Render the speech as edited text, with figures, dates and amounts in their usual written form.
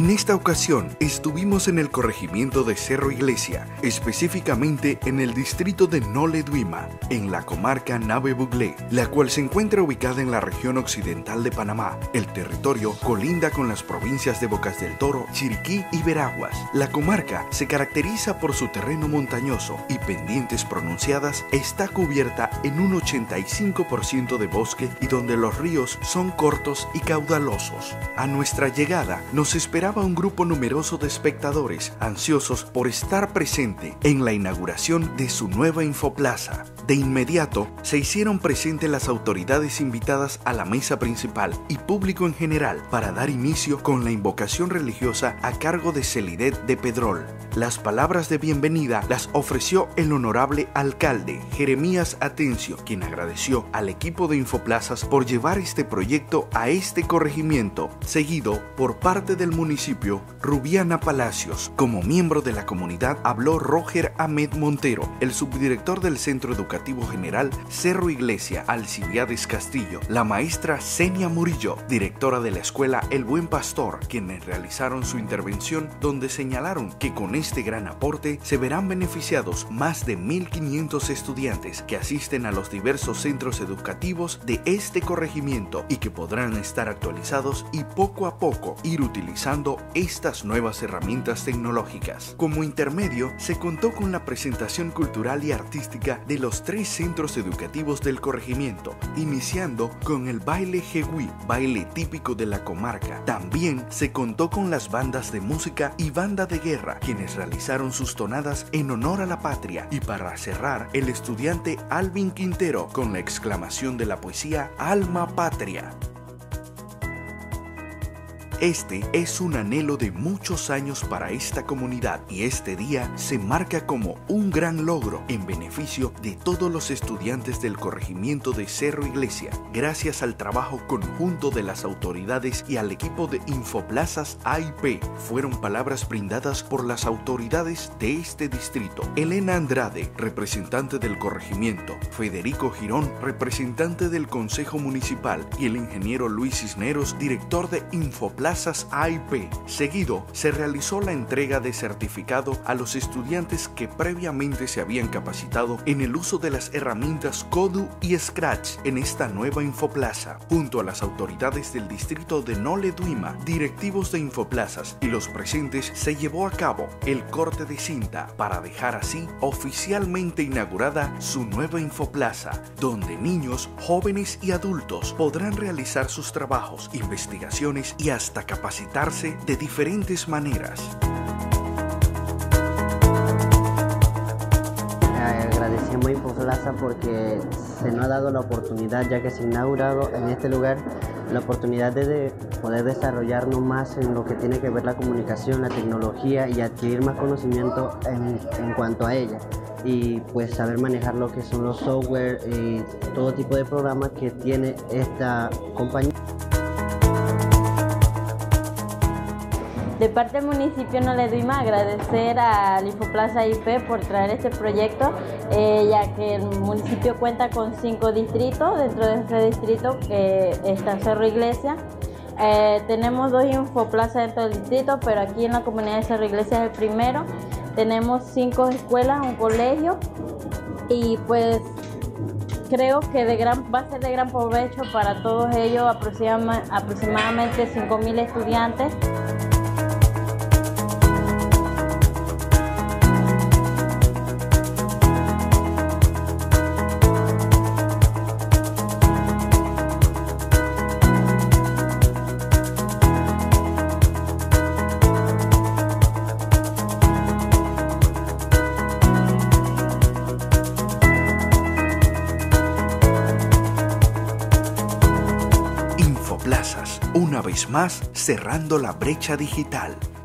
En esta ocasión estuvimos en el corregimiento de Cerro Iglesia, específicamente en el distrito de Nole Duima, en la comarca Nave Buglé, la cual se encuentra ubicada en la región occidental de Panamá. El territorio colinda con las provincias de Bocas del Toro, Chiriquí y Veraguas. La comarca se caracteriza por su terreno montañoso y pendientes pronunciadas. Está cubierta en un 85% de bosque y donde los ríos son cortos y caudalosos. A nuestra llegada nos esperaba un grupo numeroso de espectadores ansiosos por estar presente en la inauguración de su nueva Infoplaza. De inmediato se hicieron presentes las autoridades invitadas a la mesa principal y público en general para dar inicio con la invocación religiosa a cargo de Celidet de Pedrol. Las palabras de bienvenida las ofreció el honorable alcalde Jeremías Atencio, quien agradeció al equipo de Infoplazas por llevar este proyecto a este corregimiento, seguido por parte del municipio Rubiana Palacios. Como miembro de la comunidad habló Roger Ahmed Montero, el subdirector del Centro Educativo General Cerro Iglesia Alcibiades Castillo, la maestra Senia Murillo, directora de la escuela El Buen Pastor, quienes realizaron su intervención donde señalaron que con este gran aporte se verán beneficiados más de 1.500 estudiantes que asisten a los diversos centros educativos de este corregimiento y que podrán estar actualizados y poco a poco ir utilizando estas nuevas herramientas tecnológicas. Como intermedio, se contó con la presentación cultural y artística de los 3 centros educativos del corregimiento, iniciando con el baile jeguí, baile típico de la comarca. También se contó con las bandas de música y banda de guerra, quienes realizaron sus tonadas en honor a la patria, y para cerrar, el estudiante Alvin Quintero con la exclamación de la poesía Alma Patria. Este es un anhelo de muchos años para esta comunidad y este día se marca como un gran logro en beneficio de todos los estudiantes del corregimiento de Cerro Iglesia, gracias al trabajo conjunto de las autoridades y al equipo de Infoplazas AIP. Fueron palabras brindadas por las autoridades de este distrito: Elena Andrade, representante del corregimiento, Federico Girón, representante del Consejo Municipal, y el ingeniero Luis Cisneros, director de Infoplazas AIP. Seguido, se realizó la entrega de certificado a los estudiantes que previamente se habían capacitado en el uso de las herramientas Kodu y Scratch en esta nueva Infoplaza. Junto a las autoridades del distrito de Nole Duima, directivos de Infoplazas y los presentes, se llevó a cabo el corte de cinta para dejar así oficialmente inaugurada su nueva Infoplaza, donde niños, jóvenes y adultos podrán realizar sus trabajos, investigaciones y hasta capacitarse de diferentes maneras. Agradecemos a Infoplaza porque se nos ha dado la oportunidad, ya que se ha inaugurado en este lugar, la oportunidad de poder desarrollarnos más en lo que tiene que ver la comunicación, la tecnología y adquirir más conocimiento en cuanto a ella. Y pues saber manejar lo que son los software y todo tipo de programas que tiene esta compañía. De parte del municipio Nole Duima, agradecer al Infoplaza IP por traer este proyecto, ya que el municipio cuenta con 5 distritos. Dentro de ese distrito está Cerro Iglesia. Tenemos 2 Infoplazas dentro del distrito, pero aquí en la comunidad de Cerro Iglesia es el primero. Tenemos 5 escuelas, un colegio, y pues creo que va a ser de gran provecho para todos ellos, aproximadamente 5.000 estudiantes. Infoplazas, una vez más cerrando la brecha digital.